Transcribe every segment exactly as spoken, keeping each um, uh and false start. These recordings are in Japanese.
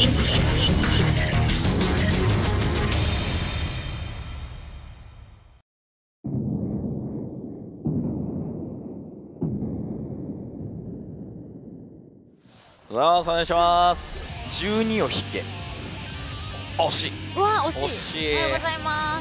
さあお願いします。じゅうにを引け。惜しい。 うわ惜しい。 惜しい。 おはようございます。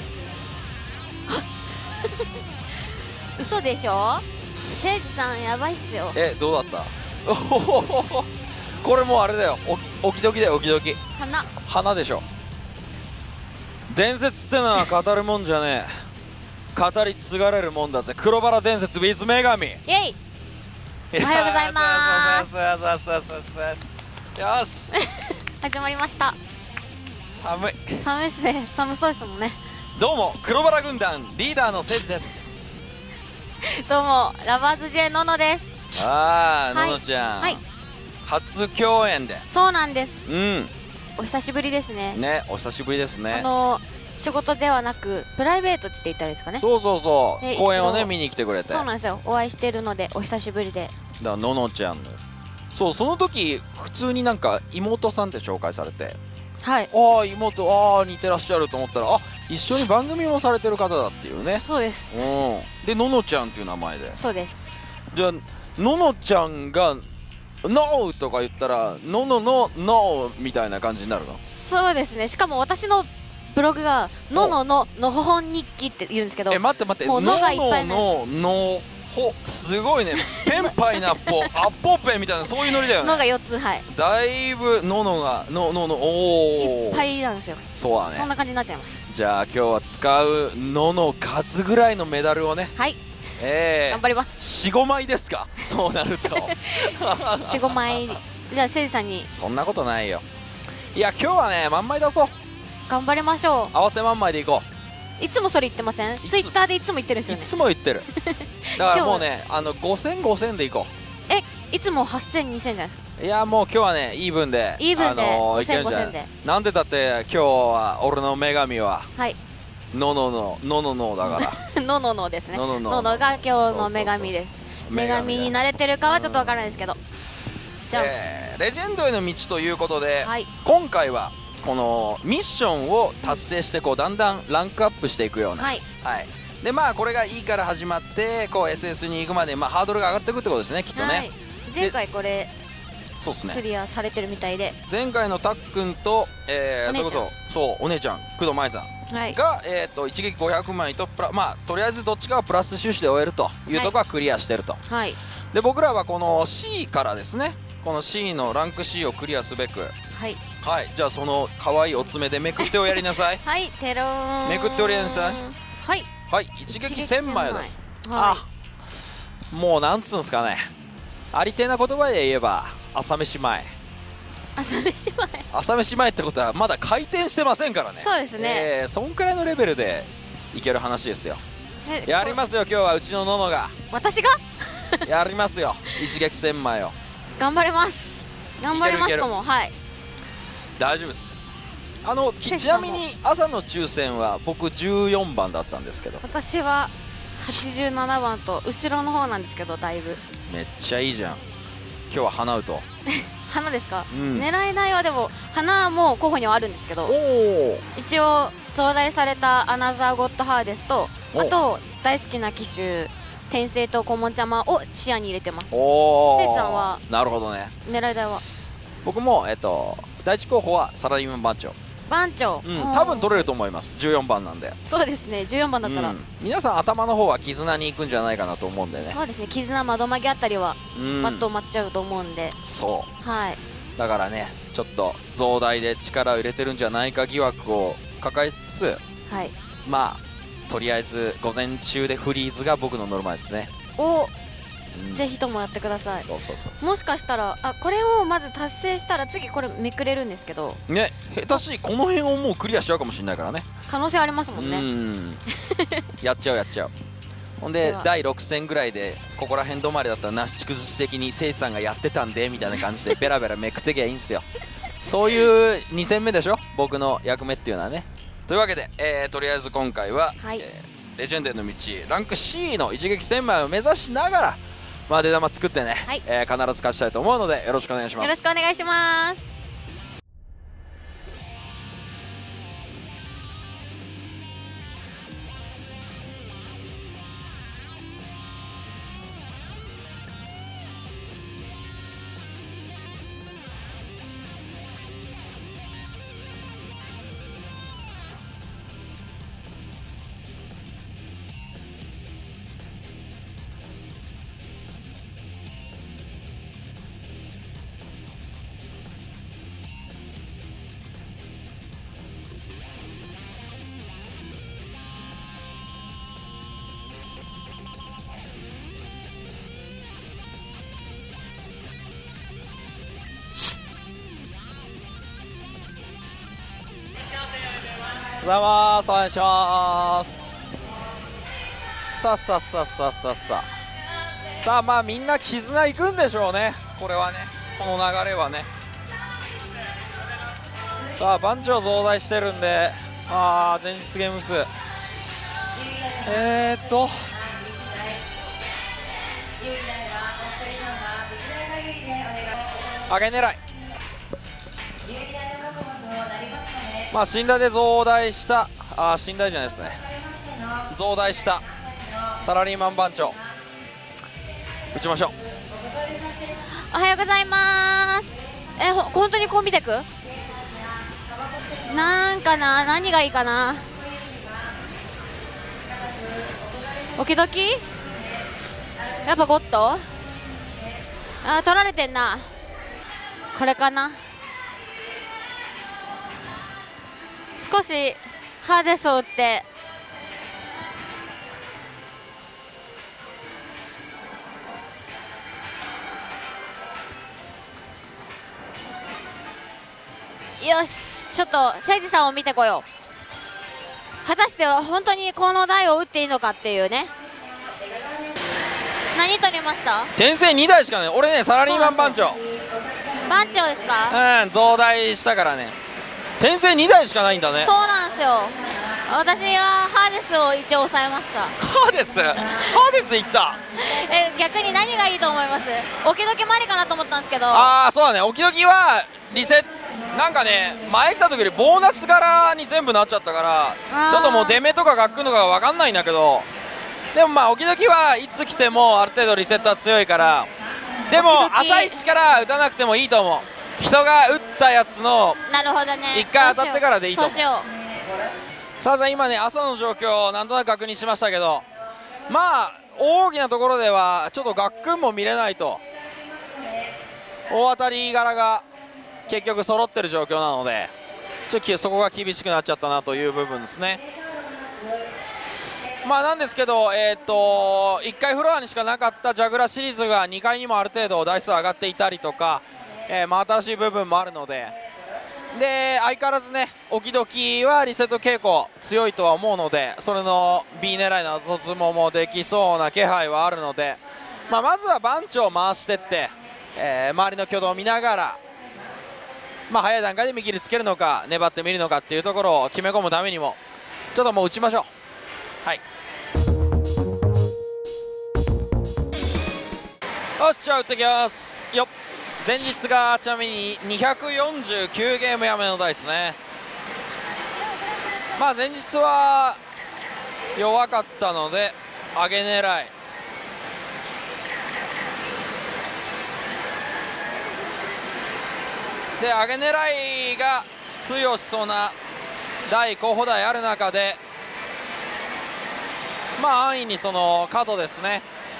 嘘でしょ。せいじさんやばいっすよ。 え、どうだった？おほほほほこれもうあれだよ。おきドキだよ、おきドキ。 花花でしょ。伝説ってのは語るもんじゃねえ。語り継がれるもんだぜ。黒バラ伝説 with 女神。イエイ。おはようございます。 よし始まりました。 寒い。 寒いっすね。寒そうですもんね。 どうも黒バラ軍団リーダーのせいじです。 どうもラバーズ J ののです。 ああ、 はいののちゃん、 はい、 初共演で。 そうなんです。 うん、 お久しぶりですね。 ね、お久しぶりですね。 あの仕事ではなくプライベートって言ったらいいですかね。 そうそうそう、 で公演をね一度見に来てくれて。 そうなんですよ。お会いしてるのでお久しぶりで。 だからののちゃんの、そう、その時普通になんか妹さんって紹介されて、 はい、 ああ妹、ああ似てらっしゃると思ったら、あ、一緒に番組もされてる方だっていうね。 そうです。 うん、でののちゃんっていう名前で。 そうです。 じゃあののちゃんが「ノー」とか言ったら「のののノー」みたいな感じになるの？ そうですね。しかも私のブログが「ののののほほん日記」って言うんですけど、 え、待って待って、 もうのがいっぱいね。 のののほ、すごいね。ペンパイナッポアッポーペンみたいな、そういうノリだよね。 のがよっつ、はい、 だいぶののがのののおおいっぱいなんですよ。 そうだね。 そんな感じになっちゃいます。じじゃあ今日は使うのの数ぐらいのメダルをね、 はい、 えー、 頑張ります。 よん、ごまいですか、そうなると。 よん、ごまい。じゃあせいじさんに。 そんなことないよ。いや今日はね、満枚出そう。 頑張りましょ合わせ満枚でいこう。いつもそれ言ってません？ツイッターでいつも言ってるんですよね。 う。いつも言ってる。だからもうね、あのごせんごせんでいこえ、いつもはっせんにせんじゃないですか。 う。いやもう今日はね、イーブンでイーブンであのー、いけごせんるんじゃない。 ごせんで。 なんでだって今日は俺の女神ははいののののののだから。 のののですね。 のののののが今日の女神です。女神になれてるかはちょっとわからないですけど、じゃあ、 えー、レジェンドへの道ということで、 はい、 今回はこのミッションを達成してこうだんだんランクアップしていくような、 はい、 はい、でまあこれがいいから始まってこう エスエス に行くまで、まあ、ハードルが上がっていくってことですね、きっとね。 はい、前回これそうですね、 クリアされてるみたいで、 前回のたっくんと、えー、それこそそうお姉ちゃん工藤舞さん、 はい、 が、えー、と一撃ごひゃくまいとプラ、まあ、とりあえずどっちかはプラス収支で終えるというところはクリアしてると、 はい、 で僕らはこの シー からですね、この シー のランク シー をクリアすべく、 はい、 はい、じゃあその可愛いお爪でめくっておやりなさい。 はい、テローン。 めくっておやりなさい。 はい、 はい一撃せんまいです。 はあ、もうなんつうんすかね、ありてえな言葉で言えば朝飯前。 い、朝飯前。 朝飯前ってことはまだ回転してませんからね。 そうですね、 えー、そんくらいのレベルでいける話ですよ。 えやりますよ今日はうちのののが。 私がやりますよ一撃せんまいを。 頑張ります。頑張りますとも。はい、 大丈夫です。あのきちなみに朝の抽選は僕じゅうよんばんだったんですけど、 私ははちじゅうななばんと後ろの方なんですけど、だいぶめっちゃいいじゃん。今日は花うと花ですか、 うん、 狙えないはでも花も候補にはあるんですけど、 お一応増大されたアナザーゴッドハーデスと、あと大好きな機種天聖とコモンちゃまを視野に入れてます。 おせいじさんはなるほどね。 狙い台は？ 僕も、えっと、第一候補はサラリーマン番長。 番長、 うん、多分取れると思います。じゅうよんばんなんで。 そうですね、じゅうよんばんだったら、うん、 皆さん頭の方は絆に行くんじゃないかなと思うんでね。 そうですね、絆窓曲げあたりはバッと埋まっちゃうと思うんで、 そう、 はい、 だからねちょっと増大で力を入れてるんじゃないか疑惑を抱えつつ、 はい、 まあとりあえず午前中でフリーズが僕のノルマですね。 お、 うん、 ぜひともやってください。 そうそうそう、 もしかしたらあこれをまず達成したら次これめくれるんですけどね、下手しこの辺をもうクリアしちゃうかもしれないからね。 可能性ありますもんね。 うんやっちゃうやっちゃう。ほんでだいろく戦ぐらいでここら辺止まりだったらなし崩し的にせいじさんがやってたんでみたいな感じでベラベラめくってきゃいいんですよ。そういうに戦目でしょ僕の役目っていうのはね。というわけで、えー、とりあえず今回は、はい、えー、レジェンドへの道ランク シー の一撃せんまいを目指しながら、まあ、出玉作ってね、はい、えー、必ず勝ちたいと思うのでよろしくお願いします。 よろしくお願いします。 ございます。お願いします。さあさあさあさあさあさあさあ、まあみんな絆いくんでしょうね、これはね、この流れはね。さあ番長増大してるんで、あー前日ゲーム数えーっと上げ狙い、まあ信頼で増大した、あー信頼じゃないですね、増大したサラリーマン番長打ちましょう。 おはようございます。えほ本当にコンビテクなんかな、何がいいかな。オキドキやっぱゴッド、あー取られてんな。これかな。少しハーデスを打ってよし、ちょっと誠司さんを見てこよう。果たして本当にこの台を打っていいのかっていうね。何取りました？ 転生にだいしかない。俺ねサラリーマン番長番長ですか？ うん、増大したからね、転生にだいしかないんだね。 そうなんですよ。私はハーデスを一応抑えました。 ハーデスハーデスいった。 え逆に何がいいと思います？オキドキもありかなと思ったんですけど。 ああそうだね、オキドキはリセットなんかね、前来た時よりボーナス柄に全部なっちゃったからちょっともう出目とかが来るのか分かんないんだけど、でもまあオキドキはいつ来てもある程度リセットは強いから、でも朝一から打たなくてもいいと思う。人が打ったやつのなるほどね、 いっかい当たってからでいいと思う。 そうしよう。 さあさあ今ね朝の状況をなんとなく確認しましたけど、まあ大きなところではちょっとガックンも見れないと、大当たり柄が結局揃ってる状況なのでちょっとそこが厳しくなっちゃったなという部分ですね。まあなんですけど、えー、といっかいフロアにしかなかったジャグラーシリーズがにかいにもある程度台数上がっていたりとか、えー、まあ新しい部分もあるので、で相変わらずねオキドキはリセット傾向強いとは思うので、それの B 狙いの突猛もできそうな気配はあるので、まあ、まずは番長を回してって、えー、周りの挙動を見ながら、まあ、早い段階で見切りつけるのか粘ってみるのかっていうところを決め込むためにもちょっともう打ちましょう。はい、よしじゃあ打ってきますよ。前日がちなみににひゃくよんじゅうきゅうゲームやめの台ですね。まあ前日は弱かったので上げ狙い、で上げ狙いが強しそうな台候補台ある中で、まあ安易にその角ですね、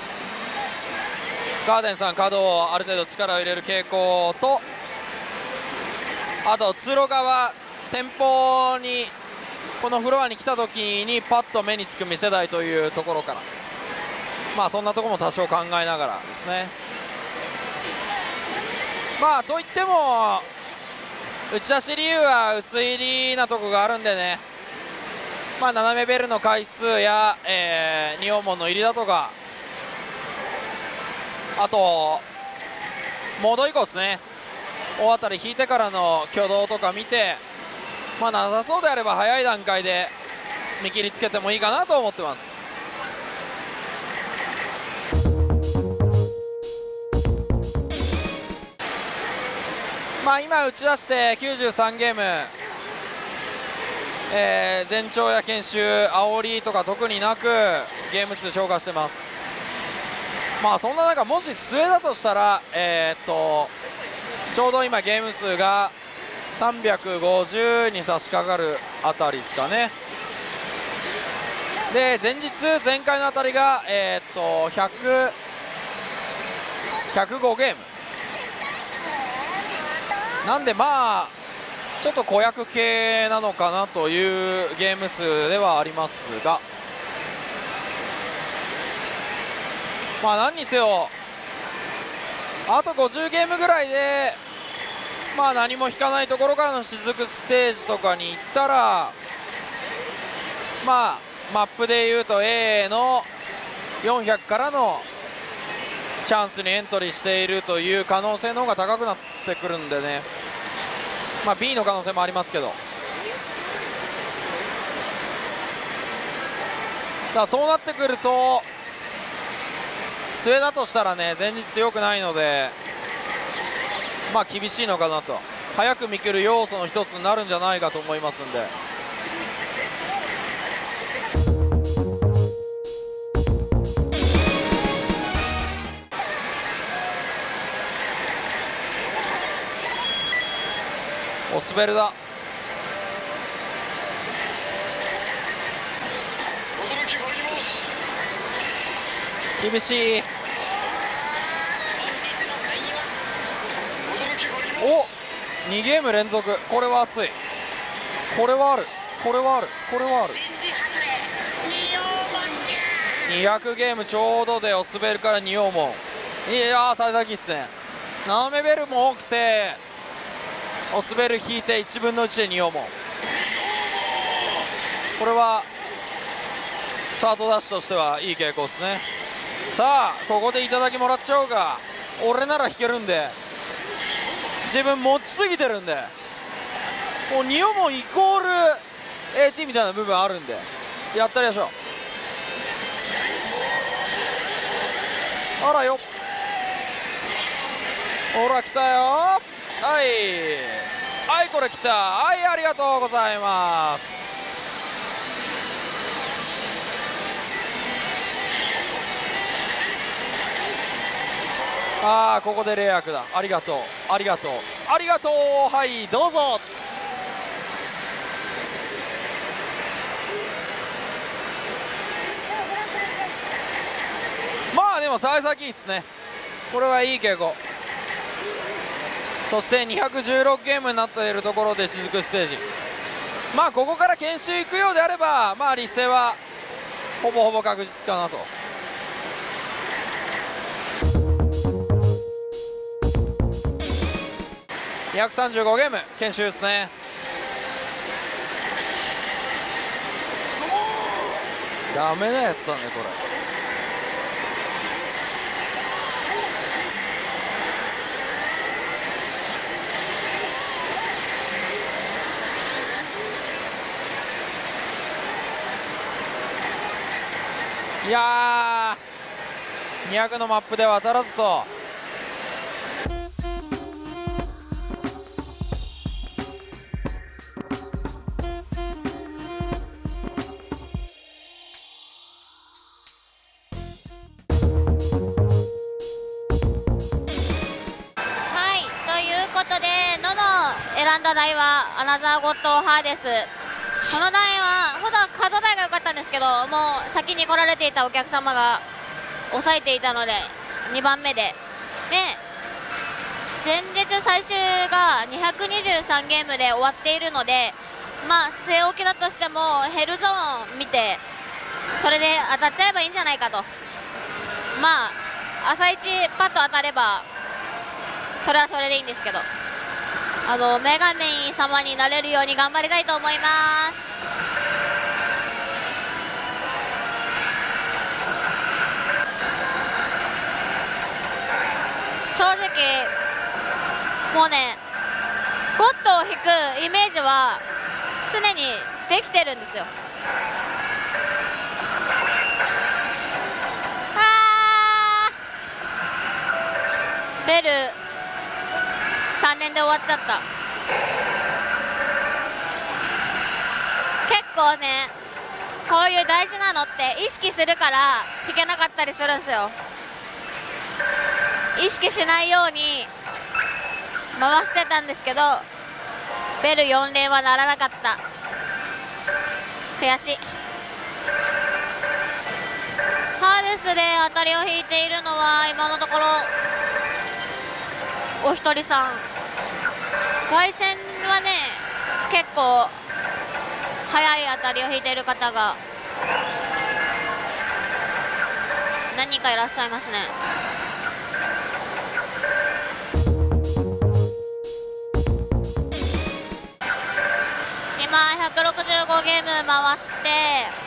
ガーデンさん角をある程度力を入れる傾向と、あと通路側店舗にこのフロアに来た時にパッと目につく見せ台というところから、まあそんなところも多少考えながらですね。まあといっても打ち出し理由は薄入りなとこがあるんでね、まあ斜めベルの回数や、えー、仁王門の入りだとか、あとモード以降ですね、大当たり引いてからの挙動とか見て、まあなさそうであれば早い段階で見切りつけてもいいかなと思ってます。まあ今打ち出してきゅうじゅうさんゲーム、えー、前兆や研修煽りとか特になくゲーム数消化してます。まあそんな中もし末だとしたら、えー、っとちょうど今ゲーム数がさんびゃくごじゅうに差し掛かるあたりですかね。で前日前回のあたりが、えー、っとひゃく、ひゃくごゲームなんで、まあちょっと子役系なのかなというゲーム数ではありますが、まあ何にせよあとごじゅうゲームぐらいで、まあ何も引かないところからの雫ステージとかに行ったら、 まあマップでいうと A のよんひゃくからのチャンスにエントリーしているという可能性の方が高くなってくるんでね、まあ、B の可能性もありますけど、だからそうなってくると末だとしたらね前日強くないので、まあ厳しいのかなと、早く見切る要素の一つになるんじゃないかと思いますんで。お滑るだ。厳しい。おにゲーム連続、これは熱い。これはある、これはある、これはある。にひゃくゲームちょうどでお滑るから仁王門、いやー幸先いいっすね。斜めベルも多くてお滑る引いていちぶんのいちで仁王門、これはスタートダッシュとしてはいい傾向ですね。さあここでいただきもらっちゃおうか。俺なら引けるんで、自分持ちすぎてるんで、もう仁王門イコール エーティー みたいな部分あるんでやったりましょう。あらよ、ほら来たよ。はいはい、これ来た。はい、ありがとうございます。ああここでレイアクだ。ありがとうありがとうありがとう。はいどうぞ。まあでも幸先いいっすね。これはいい傾向。そしてにひゃくじゅうろくゲームになっているところで雫ステージ、まあここから研修行くようであれば、まあ立勢はほぼほぼ確実かなと。にひゃくさんじゅうごゲーム研修ですね。ダメなやつだねこれ。いやーにひゃくのマップでは当たらずと。 選んだ台はアナザーゴッドハーです。この台は本当は角台が良かったんですけど、もう先に来られていたお客様が抑えていたのでにばんめで、で前日最終がにひゃくにじゅうさんゲームで終わっているので、まあ据え置きだとしてもヘルゾーン見てそれで当たっちゃえばいいんじゃないかと。まあ朝一パッと当たればそれはそれでいいんですけど、あのメガネ様になれるように頑張りたいと思います。正直もうねゴッドを引くイメージは常にできてるんですよ。あーベルさん連で終わっちゃった。結構ねこういう大事なのって意識するから弾けなかったりするんですよ。意識しないように回してたんですけどベルよん連はならなかった。悔しい。ハーデスで当たりを引いているのは今のところお一人さん。凱旋はね結構速い当たりを引いている方が何人かいらっしゃいますね。今ひゃくろくじゅうごゲーム回して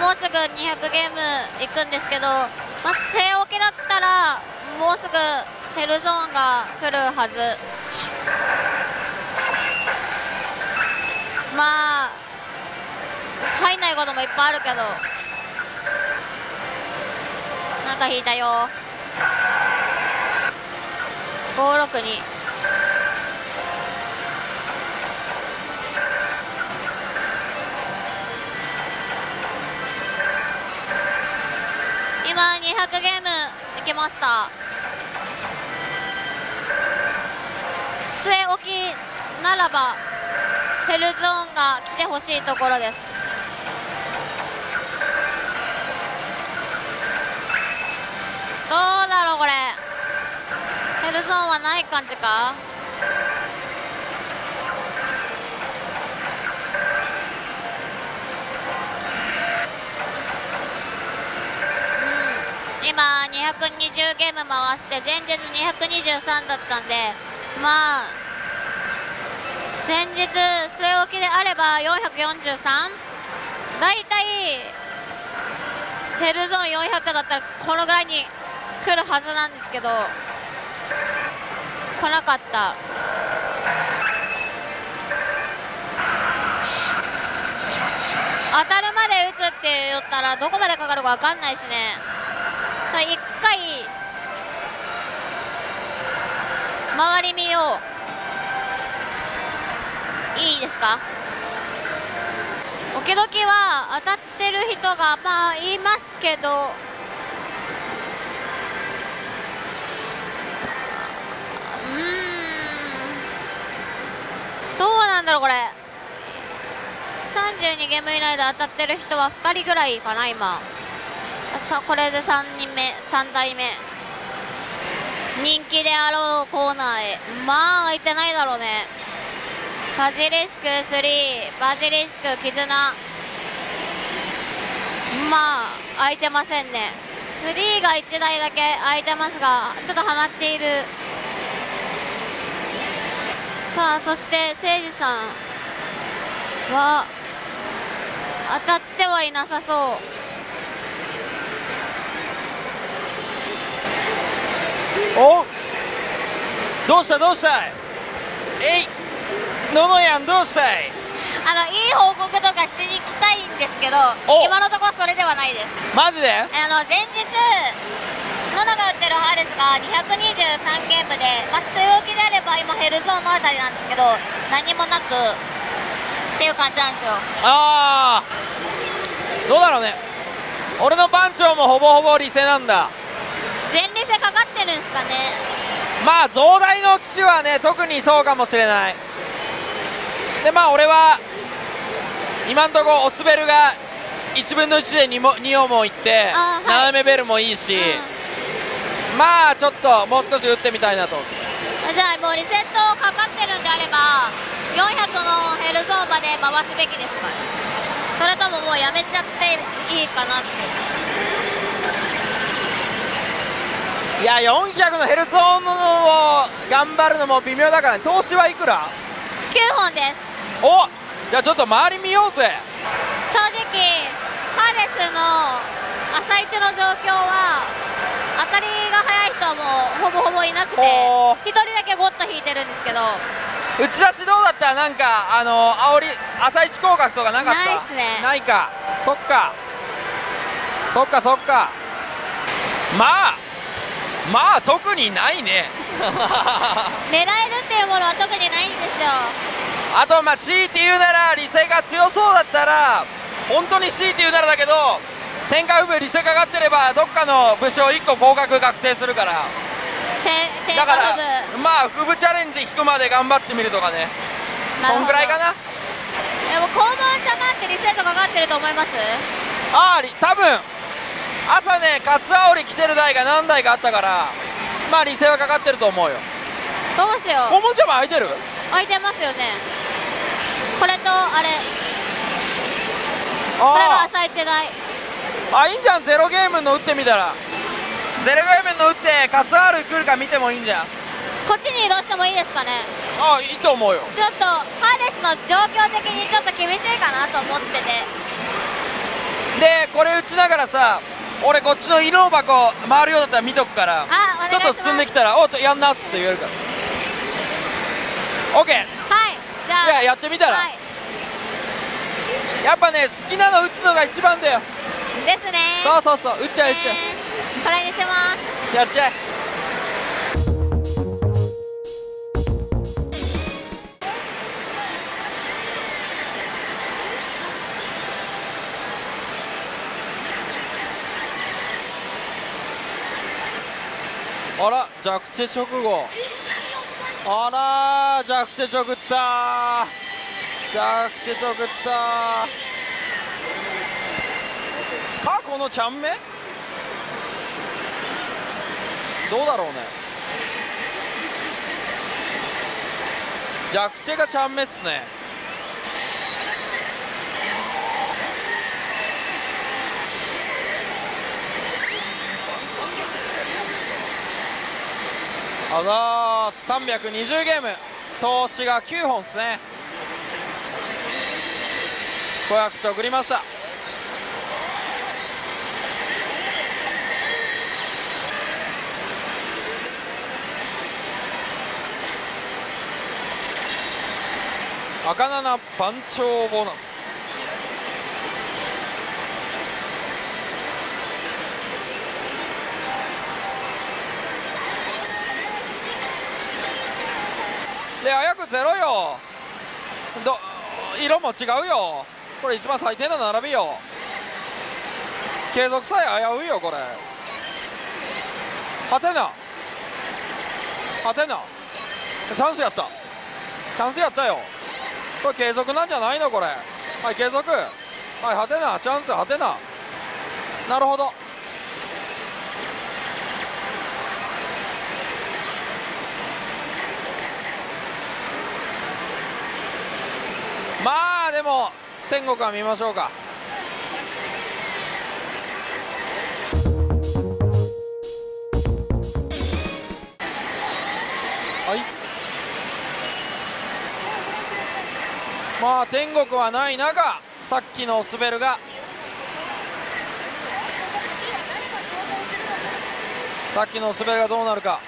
もうすぐにひゃくゲームいくんですけど、まあ、据え置きだったらもうすぐヘルゾーンが来るはず。まあ入んないこともいっぱいあるけど、なんか引いたよ。ごろくに今にひゃくゲームいきました。据え置きならばヘルゾーンが来てほしいところです。どうだろうこれ、ヘルゾーンはない感じか。今にひゃくにじゅうゲーム回して前日にひゃくにじゅうさんだったんで、まあ前日据え置きであればよんひゃくよんじゅうさん、だいたいヘルゾーンよんひゃくだったらこのぐらいに来るはずなんですけど、来なかった。当たるまで打つって言ったらどこまでかかるか分かんないしね。いっかい周り見よう。いいですか。時々は当たってる人がまあいますけど、うーんどうなんだろうこれ。さんじゅうにゲーム以内で当たってる人はふたりぐらいかな今。さこれでさんにんめさんだいめ、人気であろうコーナーへ。まあ空いてないだろうね。バジリスクスリー、バジリスク絆、まあ空いてませんね。スリーがいちだいだけ空いてますがちょっとハマっている。さあそして誠司さんは当たってはいなさそう。 おどうしたどうしたいえいののやんどうしたい。 あのいい報告とかしに来たいんですけど、今のところそれではないです。 マジで。あの前日ののが打ってるハーレスがにひゃくにじゅうさんゲームで、まあ、据え置きであれば今ヘルゾーンのあたりなんですけど何もなくっていう感じなんですよ。 あーどうだろうね。俺の番長もほぼほぼリセなんだ。 全リセかかってるんですかね。 まあ増大の騎士はね特にそうかもしれない。でまあ俺は今んとこオスベルがいちぶんのいちで 2, にオもいって、はい、斜めベルもいいし、うん、まあちょっともう少し打ってみたいなと。 じゃあもうリセットかかってるんであればよんひゃくのヘルゾーンまで回すべきですかね。それとももうやめちゃっていいかなって。 いやよんひゃくのヘルゾーンを頑張るのも微妙だからね。投資はいくら？ きゅうほんです。 おじゃあちょっと周り見ようぜ。 正直ハーレスの朝一の状況は当たりが速い人はもうほぼほぼいなくてひとりだけゴッと引いてるんですけど。 打ち出しどうだった？なんかあの煽り朝一広角とかなかった？ ないっすね。 ないか。そっかそっかそっか。まあまあ特にないね狙えるっていうものは特にないんですよ。 あとまあ強いて言うならリセが強そうだったら本当に強いて言うならだけど天下不武リセかかってればどっかの武将いっこ合格確定するから。だからまあフブチャレンジ引くまで頑張ってみるとかね。そんぐらいかな。 でも肛門茶マってリセットかかってると思います？ ああ多分朝ねカツアオリ来てる台が何台かあったからまあリセはかかってると思うよ。 どうしよう。 肛門茶マ空いてる？ 空いてますよね。これとあれこれが朝一台。 あいいんじゃん。ゼロゲームの打ってみたらゼロゲームの打ってカツアール来るか見てもいいんじゃん。 こっちに移動してもいいですかね。 ああいいと思うよ。 ちょっとハーレスの状況的にちょっと厳しいかなと思ってて。 でこれ打ちながらさ、俺こっちの色の箱回るようだったら見とくから、 あ、 ちょっと進んできたら「おっとやんな」っつって言えるから。 OK、 はい、じゃあじゃあやってみたら、 はい、 やっぱね好きなの打つのが一番だよ。 ですね。 そうそうそう、打っちゃう打っちゃう、 ねこれにします。 やっちゃえ。あら弱地直後、あら弱地直った弱地直ったか、このちゃんめどうだろうね。弱地がちゃんめっすね。あざーさんびゃくにじゅうゲーム、投資がきゅうほんですね。ごひゃくち送りました。赤なな番長ボーナス。で早くゼロよ、ど色も違うよ、これ一番最低な並びよ、継続さえ危ういよこれ。はてなはてなチャンスやった、チャンスやったよ、これ継続なんじゃないのこれ。はい継続、はいはてなチャンス、はてな、なるほど。まあでも天国は見ましょうか。はい、まあ天国はない中、さっきの滑るがさっきの滑りがどうなるか。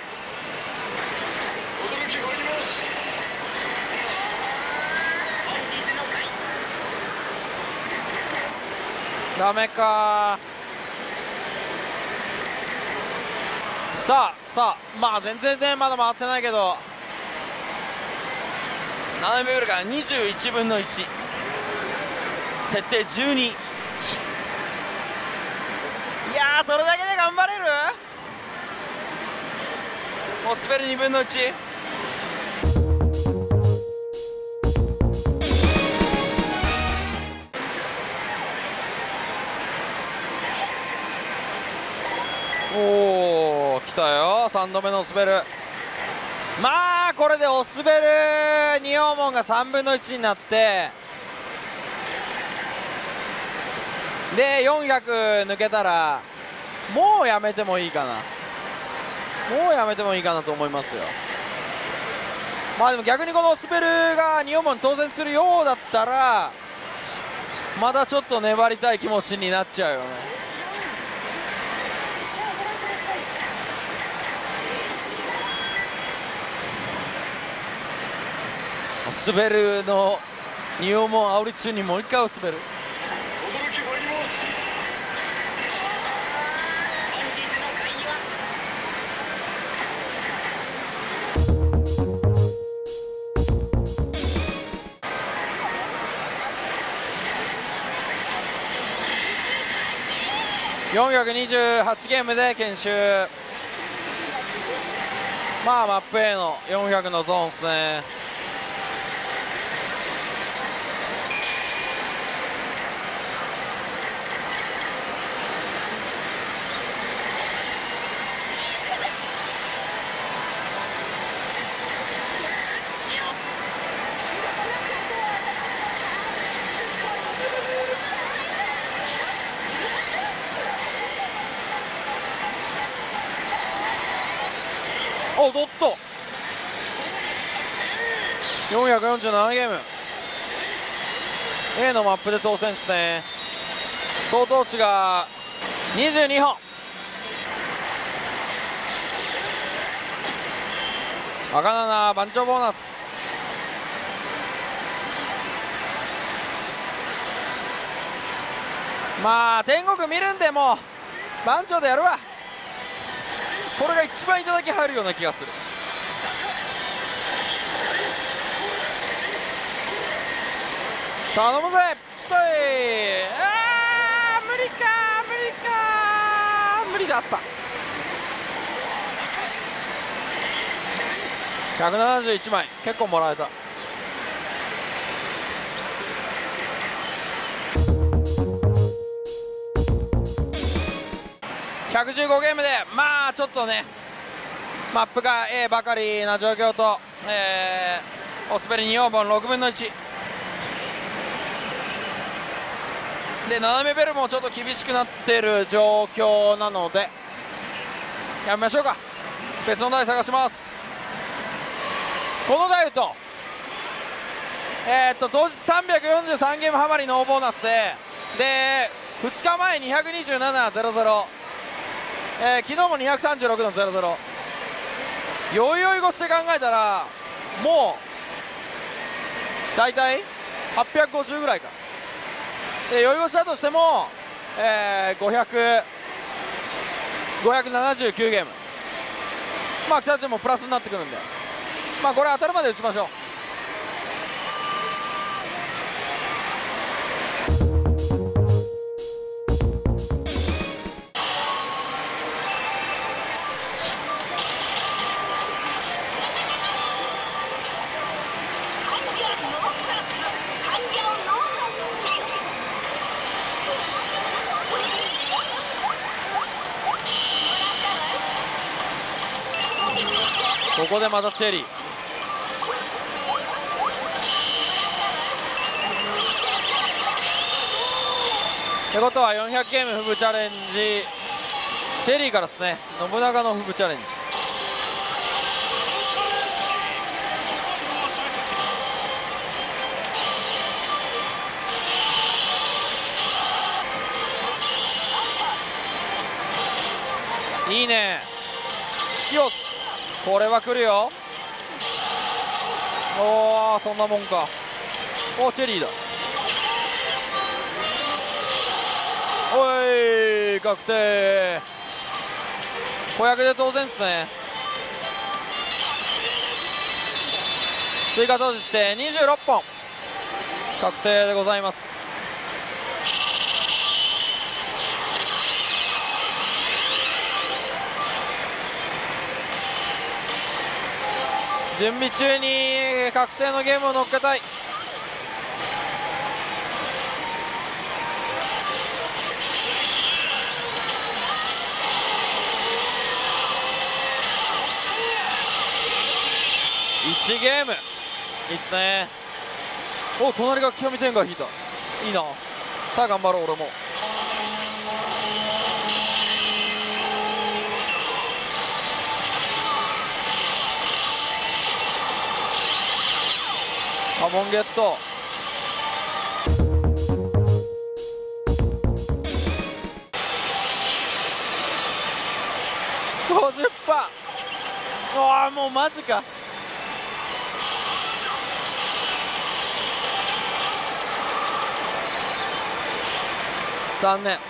ダメか。さあさあ、まあ全然ねまだ回ってないけど、斜め上からにじゅういちぶんのいち、設定じゅうに。いやーそれだけで頑張れる。もう滑るにぶんのいち。おお来たよ、さんどめの滑る。まあこれでお滑る仁王門がさんぶんのいちになって、でよんひゃく抜けたらもうやめてもいいかな、もうやめてもいいかなと思いますよ。まあでも逆にこの滑るが仁王門に当選するようだったら、まだちょっと粘りたい気持ちになっちゃうよね。滑るの仁王門煽り中にもう一回を滑る。よんひゃくにじゅうはちゲームで研修。まあマップ A のよんひゃくのゾーンですね。おドットよんひゃくよんじゅうななゲーム A のマップで当選ですね。 総投手がにじゅうにほん。赤なな番長ボーナス。まあ天国見るんでもう番長でやるわ。これが一番いただき入るような気がする。頼むぜ。はい、あー無理か無理か無理だった。ひゃくななじゅういちまい結構もらえた。ひゃくじゅうごゲームでまあちょっとねマップが A ばかりな状況と、えー、お滑りによんぼんろくぶんのいちで斜めベルもちょっと厳しくなっている状況なのでやめましょうか。別の台探します。この台とえー、っと当日さんびゃくよんじゅうさんゲームハマりノーボーナスででふつかまえにひゃくにじゅうななゼロゼロ、えー、昨日もにひゃくさんじゅうろくのゼロゼロ、よいよい越して考えたらもう大体はっぴゃくごじゅうぐらいか。でよい越したとしても、えー、ごひゃく、ごひゃくななじゅうきゅうゲーム、まあ北たちもプラスになってくるんで、まあこれ当たるまで打ちましょう。ここでまたチェリー。ってことはよんひゃくゲームフブチャレンジチェリーからですね。信長のフブチャレンジ。いいね。よしこれは来るよ。おーそんなもんか。おーチェリーだ。おい確定。子役で当然ですね。追加投資してにじゅうろっぽん覚醒でございます。準備中に覚醒のゲームを乗っけたい。いちゲームいいっすね。お隣が極み天下引いた。いいな。さあ頑張ろう俺も。カモンゲット。ごじゅっパーセント。うわもうマジか。残念。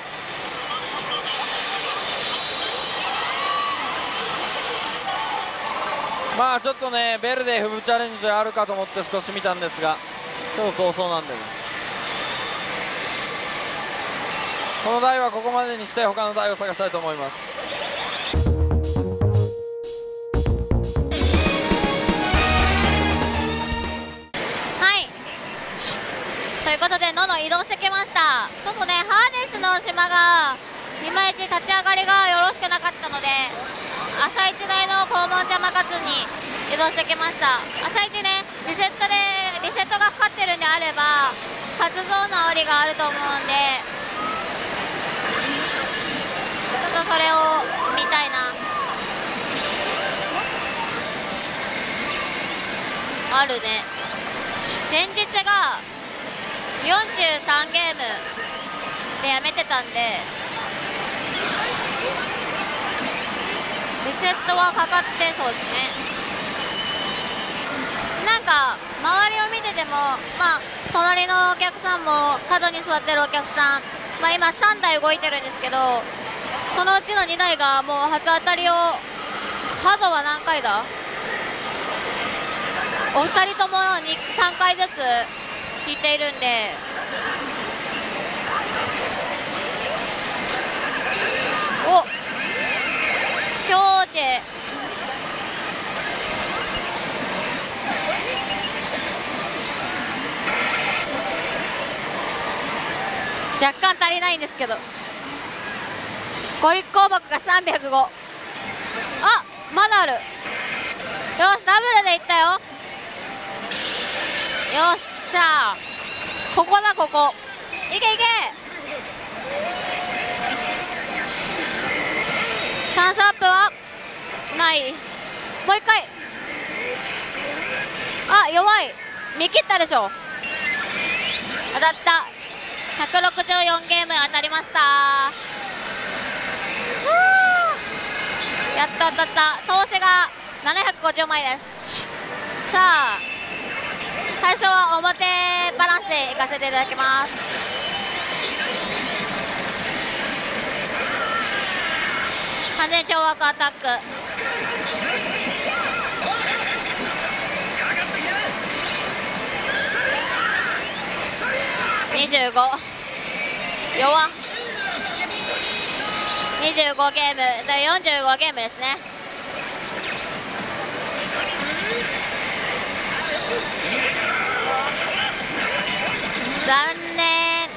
まあちょっとねベルでフブチャレンジあるかと思って少し見たんですがちょっと遠そうなんでね。この台はここまでにして他の台を探したいと思います。 はいということでのの移動してきました。ちょっとねハーネスの島がいまいち立ち上がりがよろしくなかったので朝一台の肛門邪魔かつに移動してきました。朝一ねリセットでリセットがかかってるんであれば活動の煽りがあると思うんでちょっとそれを見たいな。あるね。前日がよんじゅうさんゲームでやめてたたんでリセットはかかってそうですね。なんか周りを見てても、まあ隣のお客さんも角に座ってるお客さん、まあ、今さんだい動いてるんですけど、そのうちのにだいがもう初当たりを、角は何回だ、お二人ともさんかいずつ引いているんで、お強で若干足りないんですけど、ご一項目がさんびゃくご、あまだある。よしダブルでいったよ。よっしゃー、ここだここ、いけいけ、チャンスアップはない。もう一回、あ弱い、見切ったでしょ。当たった、ひゃくろくじゅうよんゲーム当たりました。やっと当たった。投資がななひゃくごじゅうまいです。さあ最初は表バランスでいかせていただきます。完全懲悪アタック、にじゅうご、弱っ、にじゅうごゲームでよんじゅうごゲームですね。残念、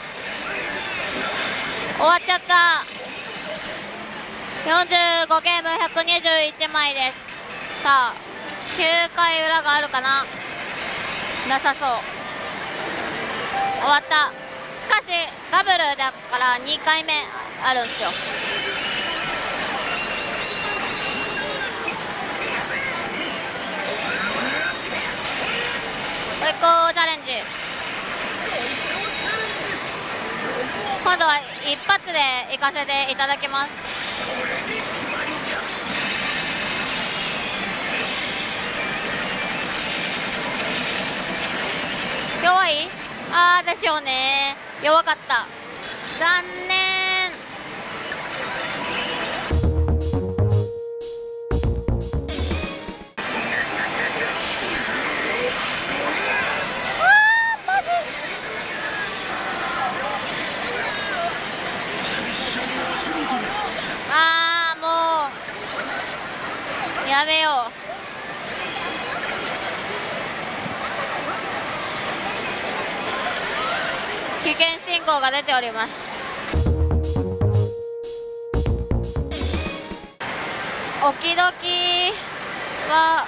終わっちゃった。よんじゅうごゲームひゃくにじゅういちまいです。さあきゅうかい裏があるかな、なさそう。終わった。しかしダブルだからにかいめあるんですよ。もう一個チャレンジ、今度は一発で行かせていただきます。弱い、あーですよね、弱かった、残念。あーもうやめよう。危険信号が出ております。オキドキは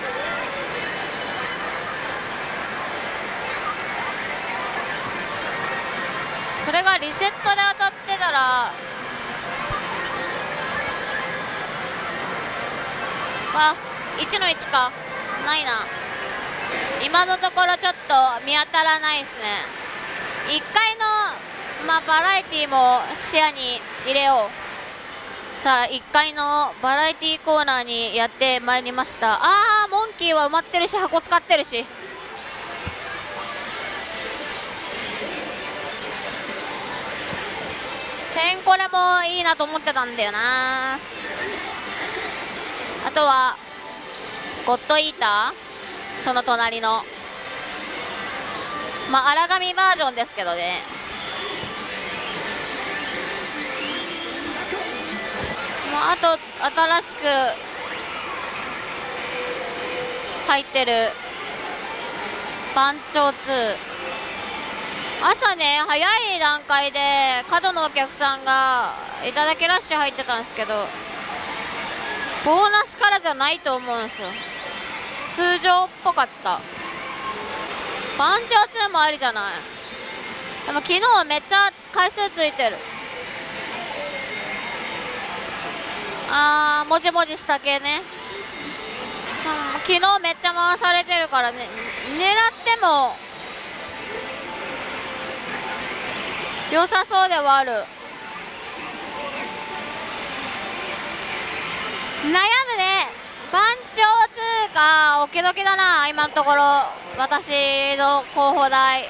これがリセットで当たってたら、あいちのいちかないな。今のところちょっと見当たらないですね。いっかいの、まあ、バラエティも視野に入れよう。さあいっかいのバラエティコーナーにやってまいりました。あーモンキーは埋まってるし箱使ってるし、せんこれもいいなと思ってたんだよな。あとはゴッドイーター、その隣のまあ荒神バージョンですけどね。まあ、あと新しく入ってる番長ツー、朝ね早い段階で角のお客さんがいただきラッシュ入ってたんですけど、ボーナスからじゃないと思うんですよ。通常っぽかった。番長ツーもありじゃない。でも昨日めっちゃ回数ついてる。あーもじもじした系ね、うん、昨日めっちゃ回されてるからね、狙っても良さそうではある。 むね。番長通過オケドケだな今のところ私の候補台。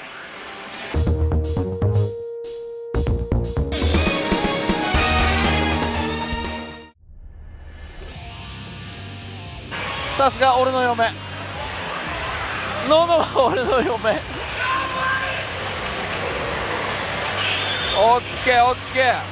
さすが俺の嫁。ノノは俺の嫁。オッケーオッケー。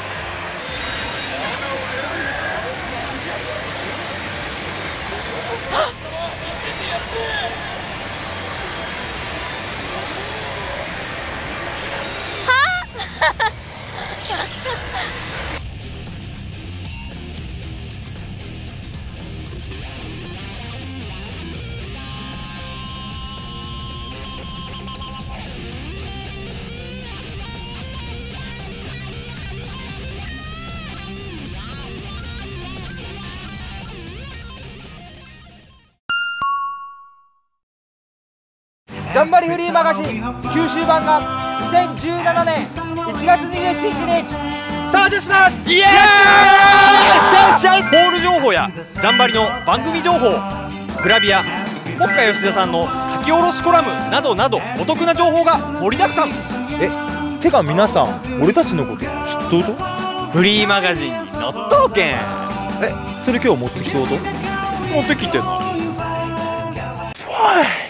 ジャンバリフリーマガジン九州版がにせんじゅうななねんいちがつにじゅうしちにちに登場します。 イエーイ。ホール情報やジャンバリの番組情報、グラビアポッカ吉田さんの書き下ろしコラムなどなどお得な情報が盛りだくさん。 え、てか皆さん俺たちのこと知っとうと？ フリーマガジンに載っとうけん。 え、それ今日持ってきとうと？ 持ってきてな。